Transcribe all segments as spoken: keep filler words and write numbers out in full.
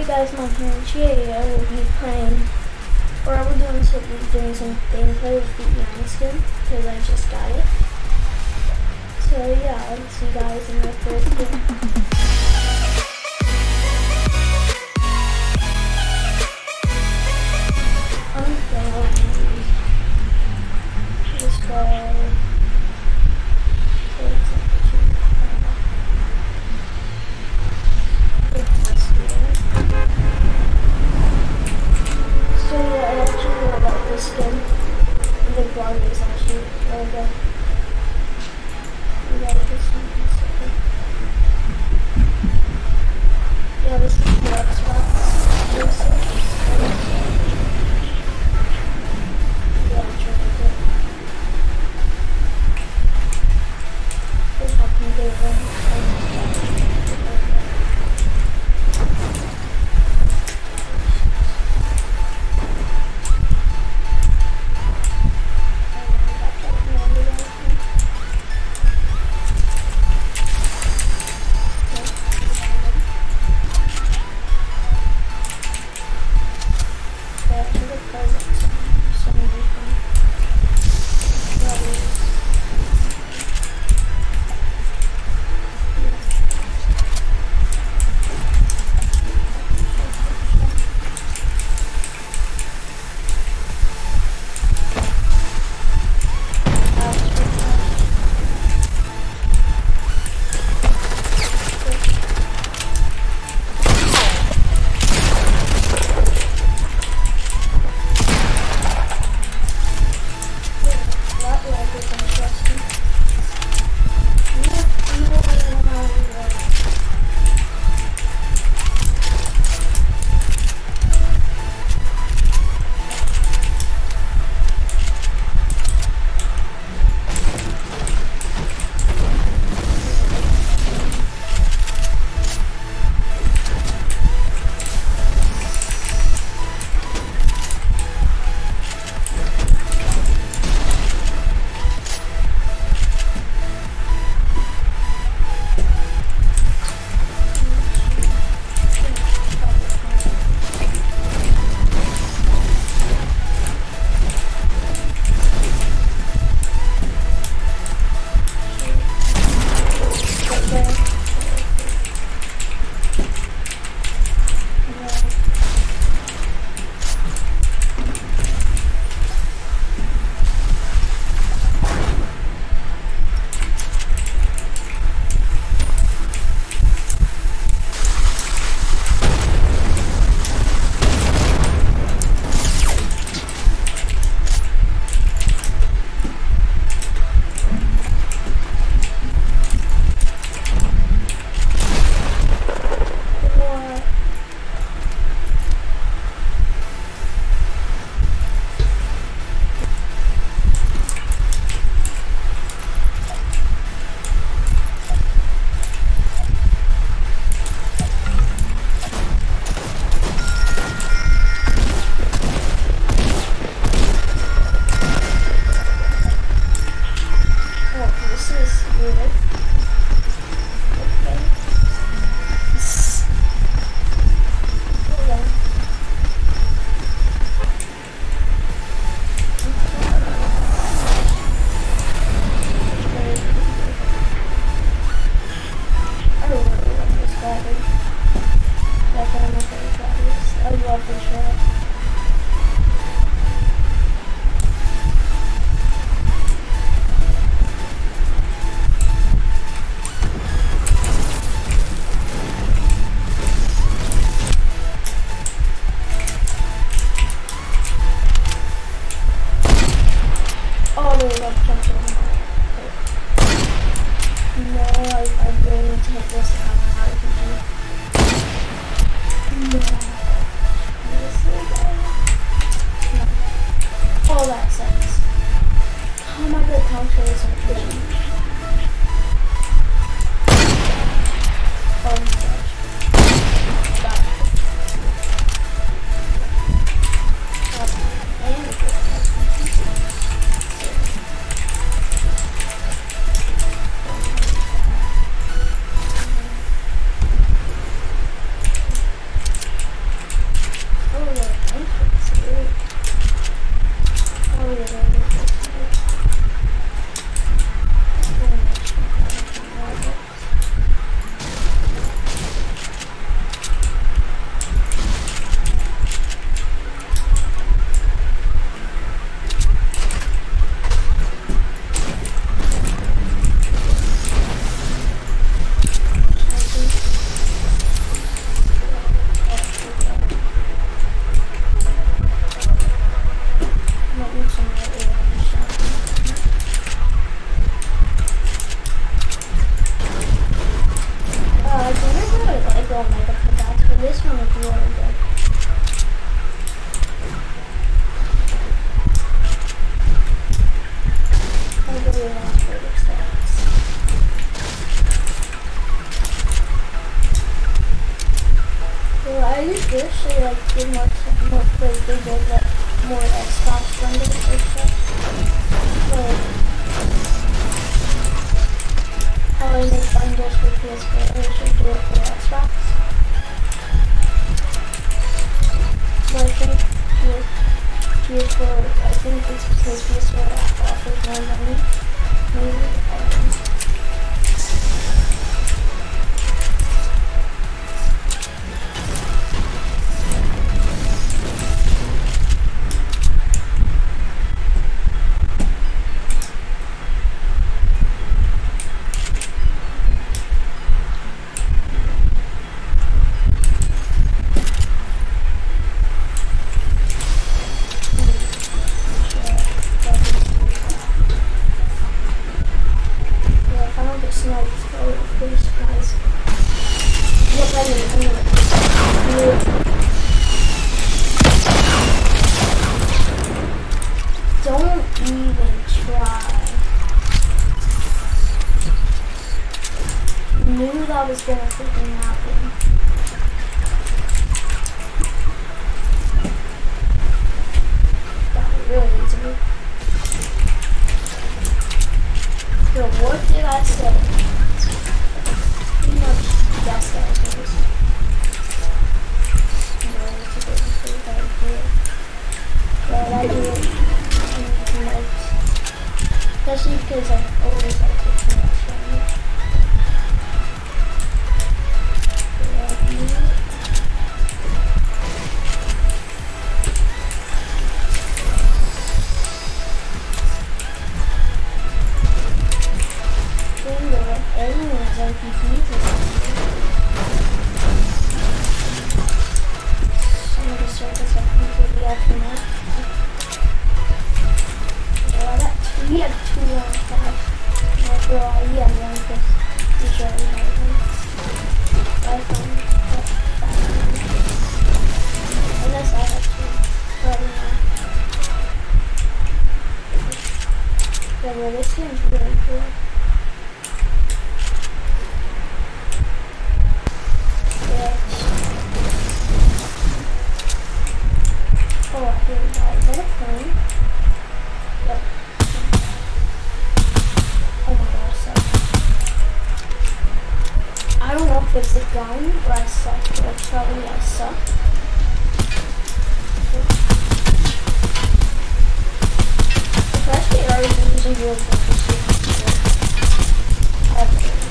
Hey guys, my name Today I will be playing, or I will doing some, doing some gameplay with the Young skin, because I just got it. So yeah, I'll see you guys in my first game. I'm going to just go. So yeah, I actually know about this skin. The blog is actually really good. We got this one. Yeah, this is the Xbox. Yeah, I'm trying to get. This happened to get one. use this to like get more more plays they get like more Xbox bundles or stuff. Like how I make bundles for P S four, I should do it for Xbox. But I think P S four, I think it's because P S four offers more money. Maybe I don't know. Was gonna freaking happen. That was really easy. Yo, what did I say? Pretty much guess that was gonna say. No, it's a good mistake that I do it. But I do it in like, especially because I always like to too much damage. It's a gun or I suck, but probably I suck. If I actually already using real guns, I have to.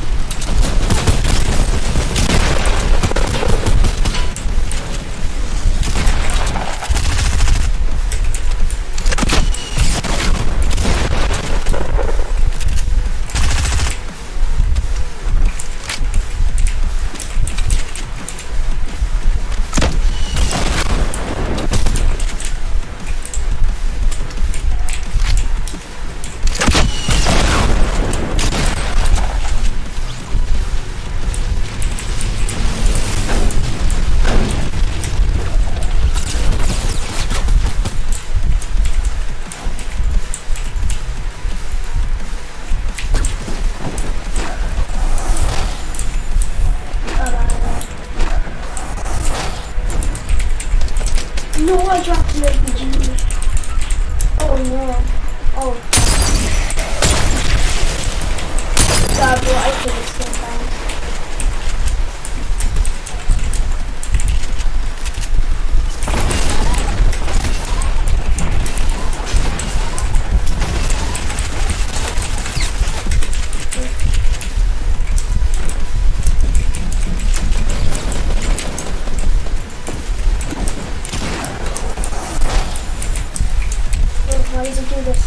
No, I dropped the R P G. Oh no. Oh. God, bro, I killed it so fast. Why does it do this?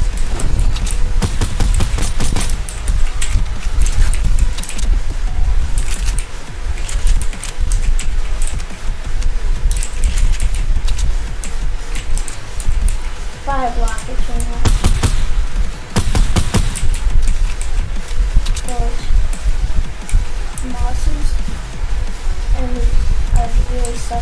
Five rockets right now. Those mosses, and I really suck.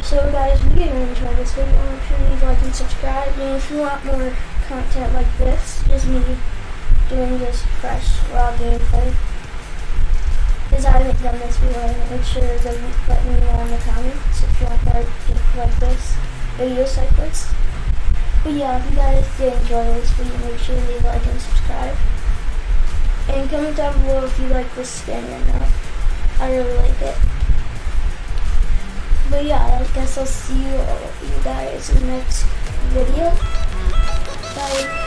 So guys, if you did enjoy this video, make sure to leave a like and subscribe. And if you want more content like this, just me doing just fresh raw gameplay, because I haven't done this before, make sure to let me know in the comments if you want more like this, videos like this. But yeah, if you guys did enjoy this video, make sure to leave a like and subscribe. And comment down below if you like this skin or not. I really like it. But yeah, I guess I'll see you, you guys in the next video. Bye.